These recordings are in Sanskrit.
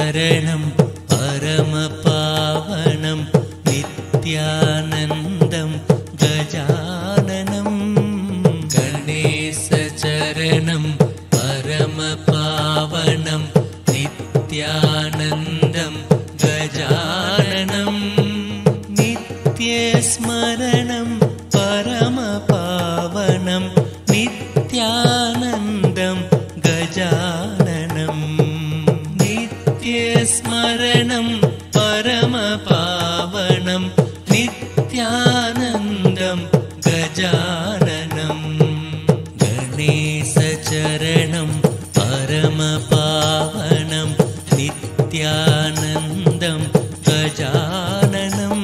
शरणं परमपावनं नित्यानन्दं गजाननं गणेशचरणं परमपावनं नित्यानन्दं गजाननं नित्यस्मरणं परमपावनं नित्यानन्दं गजाननं नित्यस्मरणं परमपावनं नित्यानन्दं गजाननं गणेशचरणं परमपावनं नित्यानन्दं गजाननं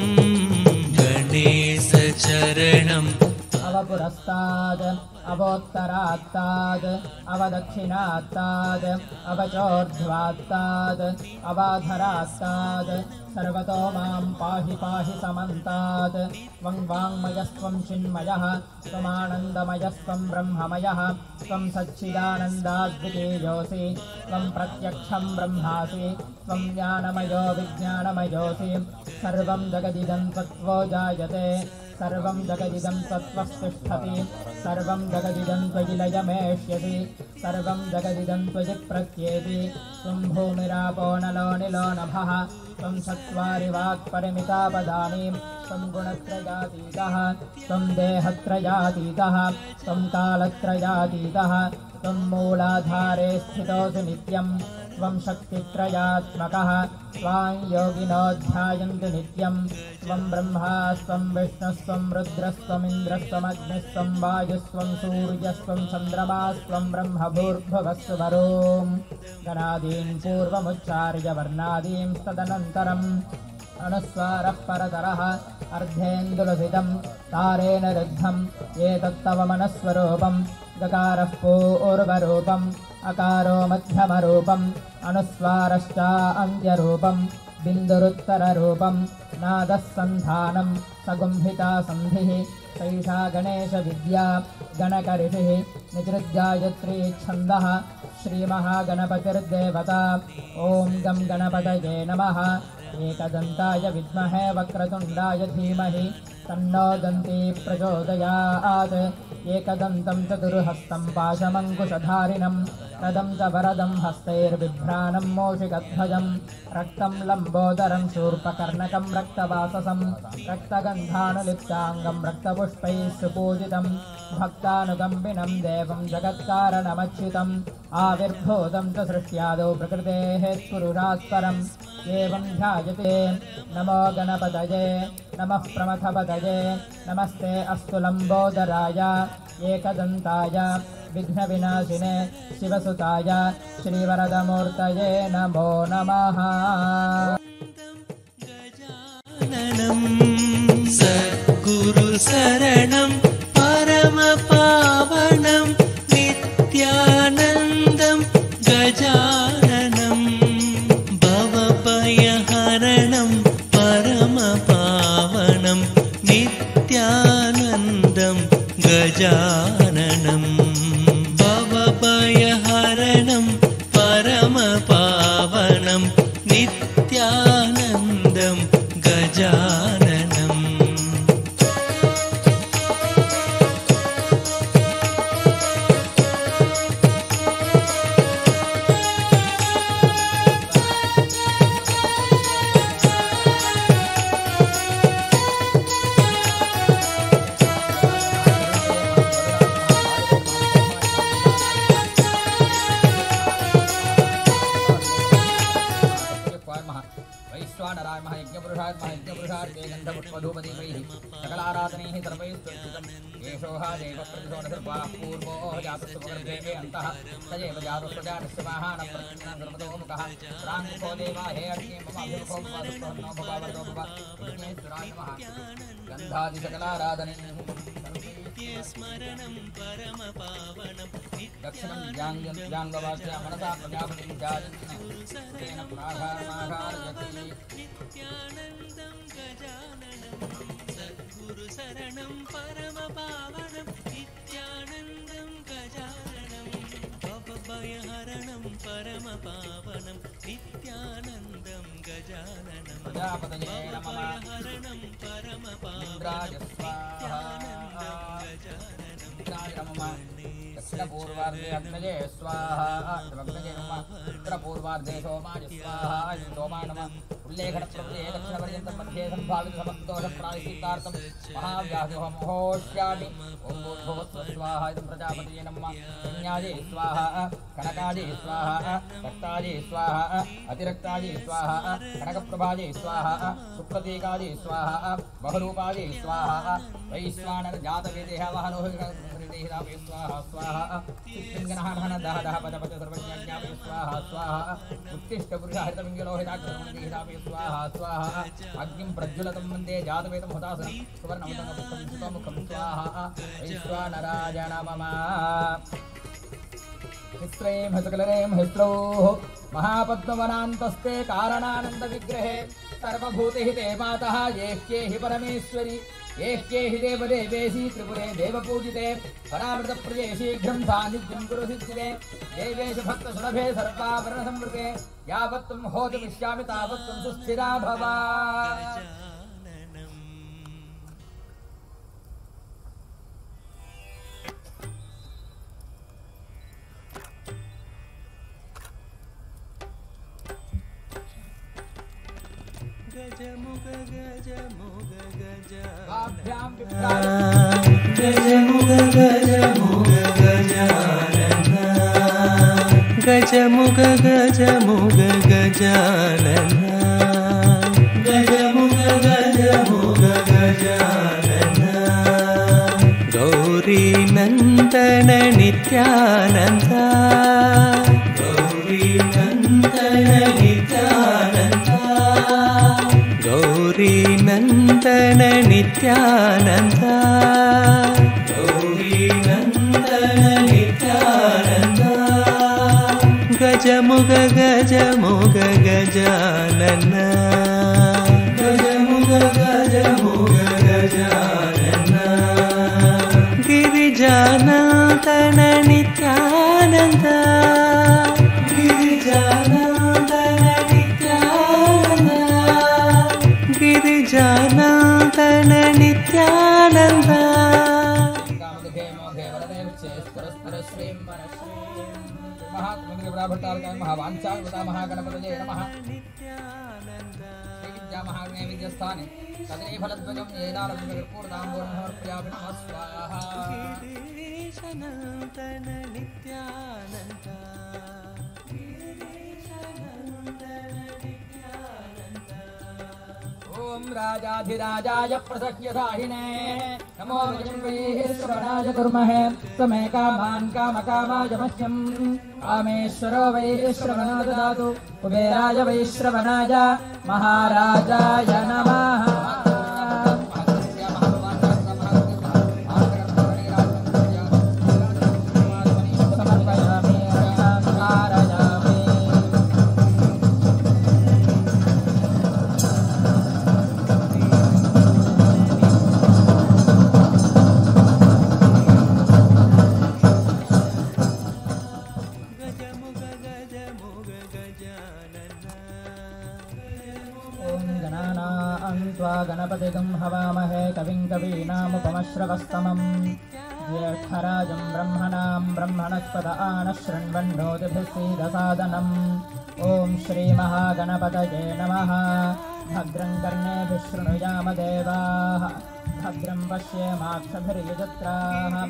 गणेशचरणम् अवपुरस्ताद् अवोत्तरात्ताद् अवदक्षिणात्ताद् अवचोर्ध्वात्ताद् अवाधरात्ताद् सर्वतो मां पाहि पाहि समन्तात् त्वं वाङ्मयस्त्वं चिन्मयः त्वमानन्दमयस्त्वं ब्रह्ममयः त्वं सच्चिदानन्दाद्वितीयोऽसि त्वं प्रत्यक्षं ब्रह्मासि त्वं ज्ञानमयो विज्ञानमयोऽसि सर्वं जगदिदं त्वत्त्वो जायते सर्वं जगदिदं त्वत्त्वस्तिष्ठति सर्वं जगदिदं त्वयि लयमेष्यति सर्वं जगदिदं त्वयि प्रत्येति त्वं भूमिरापो नलो निलो नभः त्वं चत्वारि वाक्परिमितापदानि त्वं गुणत्रयातीतः त्वं देहत्रयातीतः त्वं कालत्रयातीतः त्वं मूलाधारे स्थितोऽसि नित्यं त्वं शक्तित्रयात्मकः त्वां योगिनो ध्यायन्ति नित्यं त्वं ब्रह्मास्त्वं विष्णुस्त्वं रुद्रस्त्वमिन्द्रस्त्वमग्निस्त्वं वायुस्त्वं सूर्यस्त्वं चन्द्रमास्त्वं ब्रह्मभूर्भुवस्वरों गणादीन् पूर्वमुच्चार्य वर्णादींस्तदनन्तरम् अनुस्वारः परतरः अर्धेन्दुलसितं तारेण रुद्धम् एतत्तव मनस्वरूपम् गकारः पूर्वरूपम् अकारो मध्यमरूपम् अनुस्वारश्च अन्त्यरूपम् बिन्दुरुत्तररूपम् नादः सन्धानं सगुम्भिता सन्धिः सैषा गणेशविद्या गणकऋषिः निजृद्गायत्री छन्दः श्रीमहागणपतिर्देवता ॐ गं गणपतये नमः एकदन्ताय विद्महे वक्रतुण्डाय धीमहि तन्नो दन्ती प्रचोदयात् एकदन्तं चतुर्हस्तं पाशमङ्कुशधारिणं रदं च वरदं हस्तैर्बिभ्राणं मूषिकध्वजं रक्तं लम्बोदरं शूर्पकर्णकं रक्तवाससं रक्तगन्धानुलिप्ताङ्गं रक्तपुष्पैः सुपूजितं भक्तानुकम्पिनं देवं जगत्कारणमच्युतम् आविर्भूतं च सृष्ट्यादौ प्रकृतेः पुरुषात् परम् एवं ध्यायते नमो गणपतये नमः प्रमथपतये नमस्ते अस्तु लम्बोदराय एकदन्ताय विघ्नविनाशिने शिवसुताय श्रीवरदमूर्तये नमो नमः। सद्गुरुशरणं परमपावनं नित्यानन्दं गजाननं भवभयहरणं परमपावनं नित्यानन्दं गजाननं भवभयहरणं परमपावनं नित्यानन्दं गजाननं सकलाराधनैः सर्वैस्तुतितं येषोः देवप्रतिशोधसर्वाः पूर्वो जातस्वगर्भे अन्तः तदेव जातस्वजातस्य वाहनप्रतिष्ठां सर्वतोमुखः प्राङ्मुखो देवा हे अग्ने मम अभिमुखो भवनो भवावतो भव विघ्नेश्वराय नमः गन्धादिसकलाराधनैः दक्षिणं जाङ्गवाच्या मनसा प्रजापतिं जायन् प्राधारमाघारयति सद्गुरुशरणं परमपावनं नित्यानन्दं गजाननं भवभयहरणं परमपावनं नित्यानन्दं प्रजापतये नमः इंद्राय स्वाहा इंद्राय नमः दक्षिणपूर्वार्धे अग्नये स्वाहा अग्नये नमः उत्तरपूर्वार्धे सोमाय स्वाहा सोमाय नमः उल्लेखनप्रभृते दक्षिणपर्यन्तं मध्ये सम्भावितसमस्तोषप्रायश्चित्तार्थं महाव्याधिहोमोष्यामि ॐ भूर्भुवस्सुवः स्वाहा इदं प्रजापतये नमः कन्यायै स्वाहा कनकायै स्वाहा रक्तायै स्वाहा अतिरक्तायै स्वाहा कनकप्रभायै स्वाहा सुप्रतीकायै स्वाहा बहुरूपायै स्वाहा वैश्वानरजातवेदेहवहनो देहिरापे स्वाहा स्वाहा चित्तिङ्गनहनहन दह दह पद पद सर्वज्ञाज्ञापे स्वाहा स्वाहा उत्तिष्ठपुरुषहरितमिङ्गलोहिताग्रहणदेहिरापे स्वाहा स्वाहा अग्निं प्रज्वलतं वन्दे जातवेदं हुतासनं सुवर्णमुखं सुतमुखं स्वाहा वैश्वानराय नमः हिस्त्रीं हिस्कलरें हिस्त्रौः महापद्मवनान्तस्ते कारणानन्दविग्रहे सर्वभूतहिते मातः येह्ये हि परमेश्वरि येह्ये हि देवदेवेशी त्रिपुरे देवपूजिते परामृतप्रिये शीघ्रं सान्निध्यं कुरु सिद्धिते देवेश भक्तसुलभे सर्वाभरणसंवृते यावत् त्वं होतुमिष्यामि तावत् त्वं सुस्थिरा भव गजमुग गजमुग वाभ्यां गजमुग गजमुग गजानन गजमुग गजमुग गजानन गजमुग गजमुग गजानन गौरी नन्दन नित्यानन्द गौरी नन्दन नित्यानन्द गौरी नन्दन नित्यानन्द गौरी नन्दन नित्यानन्द गजमुग गजमुग गजानन गजमुग गजमुग गजानन गिरिजानन्दन नित्यानन्द गिरिजानन्दन नित्यानन्द गिरिजानन्दन नित्यानन्द महागणपतये नमः श्रीविद्या महाविद्यस्थाने तदेफलध्वजं येनालम्बूर्णाम्बूर्णं समर्पयामि नमः स्वाहा गिरीशनन्दन नित्यानन्द ओम राजाधिराजाय प्रसह्यसाहिने नमो वैश्रवणाय कुर्महे समे कामान् कामकामाय मह्यं कामेश्वरो वैश्रवणो ददातु कुबेराय वैश्रवणाय महाराजाय नमः गणपतिगं हवामहे कविं कवीनामुपमश्रवस्तमं ज्येष्ठराजं ब्रह्मणां ब्रह्मणस्पद आनशृण्वन्नोतिभिस्सीदसादनम् ॐ श्रीमहागणपतये नमः भद्रं कर्णेभिः शृणुयाम देवाः भद्रं पश्येमाक्षभिर्यजत्राः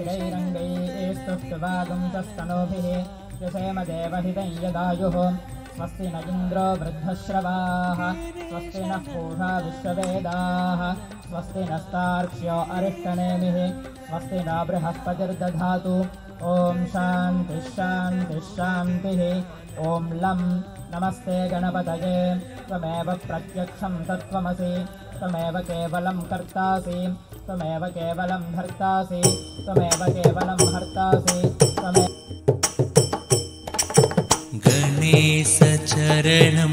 हिरैरङ्गैस्तुष्टुवागुंसस्तनूभिः यसेम देवहितं यदायुः स्वस्ति न इन्द्रो वृद्धश्रवाः स्वस्ति नः पूषा विश्ववेदाः स्वस्ति नस्तार्क्ष्यो अरिष्टनेमिः स्वस्ति न बृहस्पतिर्दधातु ॐ शान्तिः शान्तिः शान्तिः ॐ लं नमस्ते गणपतये त्वमेव प्रत्यक्षं तत्त्वमसि त्वमेव केवलं कर्तासि त्वमेव केवलं भर्तासि त्वमेव केवलं हर्तासि त्वमेव गणेशचरणं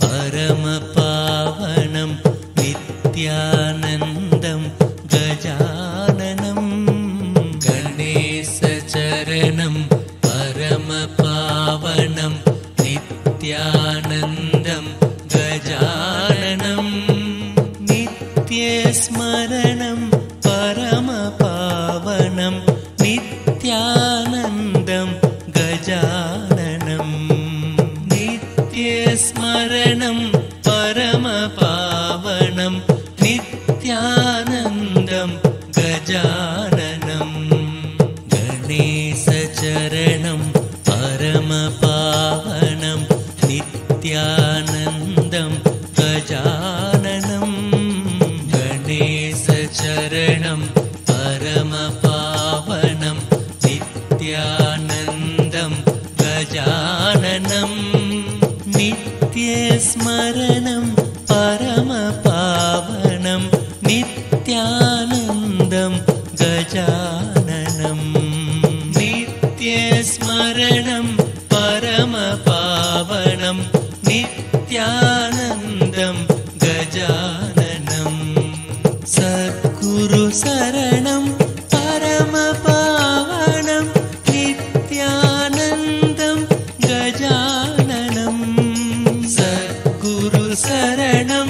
परमपावनं नित्यानन्दं गजाननं गणेशचरणं परमपावनं नित्यानन्दं गजाननं पावनं नित्यानन्दं गजाननं नित्यस्मरणं परमपावनं नित्यानन्दं गजाननं गणेशचरणं परमपावनं नित्यानन्दं गजाननं गणेशचरणं परमपावनं नित्यानन्दं गजाननं नित्यस्मरणं परमपावनं नित्यानन्दं गजाननं नित्यस्मरणं परमपावनं नित्यानन्दं गजाननं सद्गुरु शरणं परमपावनं नित्यानन्दं गजाननं सद्गुरु शरणं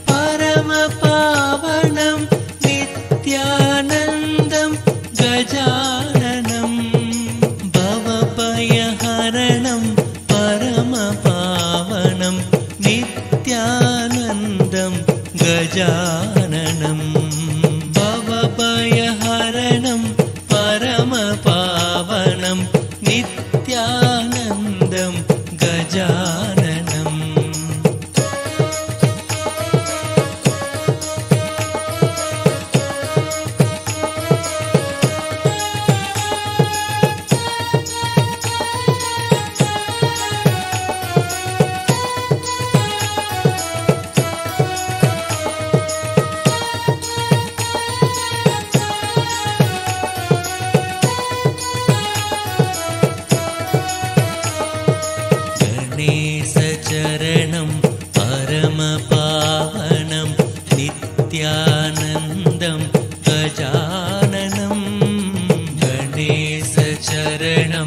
परमपावनं नित्यानन्दं गजाननं भवभयहरणं परमपावनं नित्यानन्दं गजाननं भवभयहरणं परमपावनं नित्यानन्दं गजाननं गणेशचरणं परमपावनं नित्यानन्दं गजाननं गणेशचरणं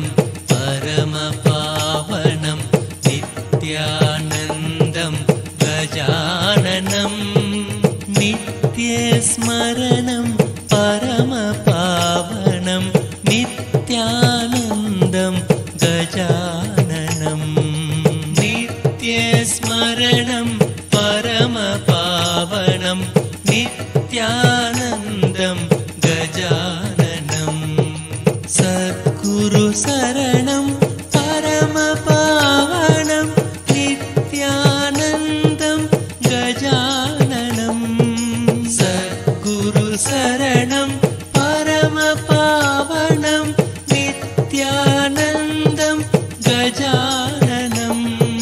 परमपावनं नित्यानन्दं गजाननं नित्यस्मरणं परमपावनं नित्यानन्दं गजाननं नित्यस्मरणं परमपावनं नित्यानन्दं गजाननं सद्गुरु शरणं परमपावनं नित्यानन्दं गजाननं सद्गुरु शरणं परमपावनं नित्यानन्दं गजाननं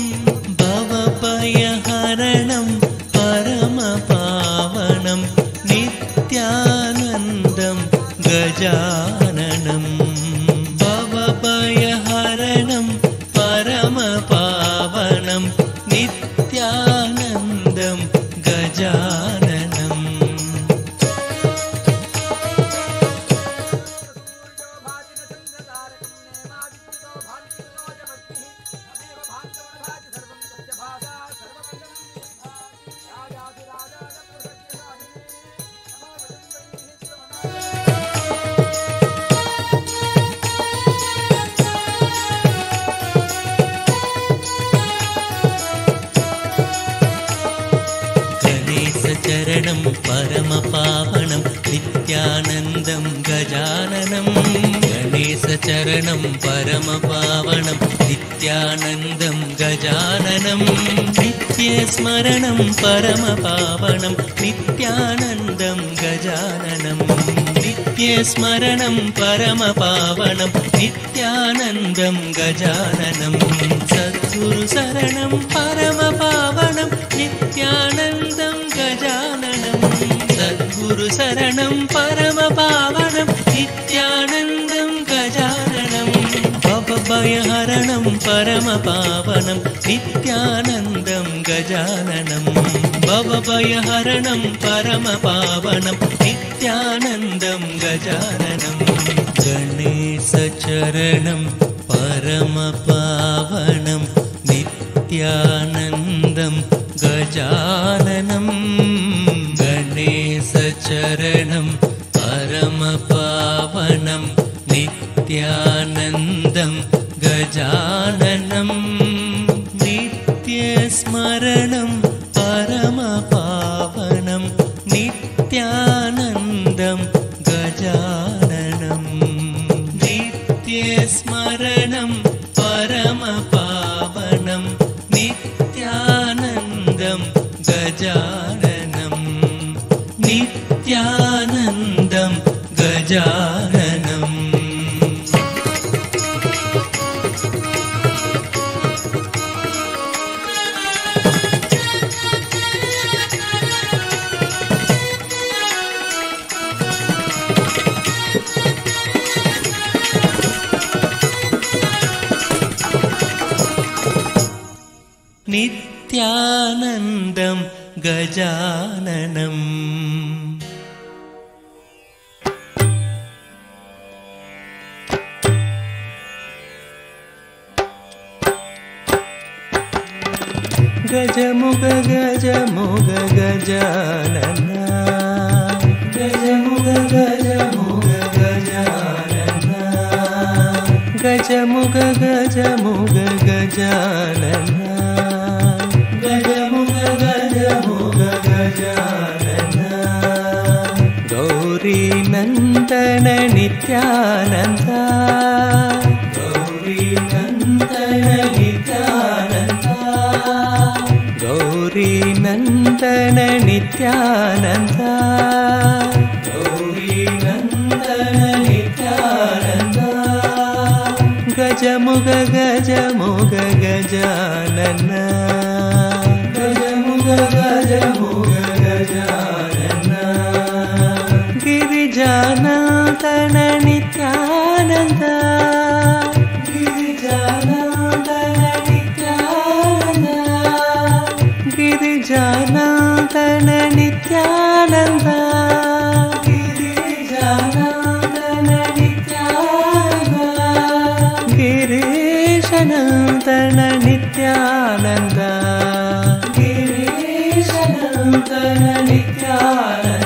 भवभयहरणं परमपावनं नित्यानन्दं गजाननं भवभयहरणं परमपावनं नित्यानन्दं गजाननं गणेशचरणं परमपावनं नित्यानन्दं गजाननं गणेशचरणं परमपावनं नित्यानन्दं गजाननं नित्यस्मरणं परमपावनं नित्यानन्दं गजाननं नित्यस्मरणं परमपावनं नित्यानन्दं गजाननं सद्गुरुशरणं परमपावनं नित्यानन्दं गजाननं सद्गुरुशरणं परमपावनं नित्यानन्दं गजाननं भवभयहरणं परमपावनं नित्यानन्दं गजाननं भवभयहरणं परमपावनं नित्यानन्दं गजाननं गणेशचरणं परमपावनं नित्यानन्दं गजाननं गणेशचरणं परमपावनं नित्यानन्दं गजाननं नित्यस्मरणं परमपावनं नित्यानन्दं गजाननं नित्यस्मरणं परमपावनं नित्यानन्दं गजाननं नित्यानन्दं गजाननम् नित्यानन्दं गजाननम् गजमुग गजमुग गजानन गजमुग गजमुग गजानन गजमुग गजमुग गजानन गजमुग गजमुग गजानन गौरी नन्दन नित्यानन्द गौरी नन्दन नित्यानन्द गौरी नन्दन नित्यानन्द गौरी नन्दन नित्यानन्द गजमुग गजमुग गजानन गजमुग गजमुग गजानन गिरिजानन्दन नित्यानन्द गिरिजानन्दन नित्यानन्द गिरिजानन्दन नित्यानन्द गिरिजानन्दन नित्यानन्द गिरीशनन्दन नित्यानन्द गिरीशनन्दन नित्यानन्द